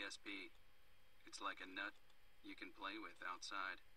PSP. It's like a nut you can play with outside.